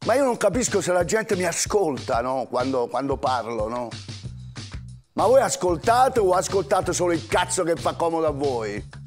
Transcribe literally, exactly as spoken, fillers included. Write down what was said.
Ma io non capisco se la gente mi ascolta, no? Quando, quando parlo, no? Ma voi ascoltate o ascoltate solo il cazzo che fa comodo a voi?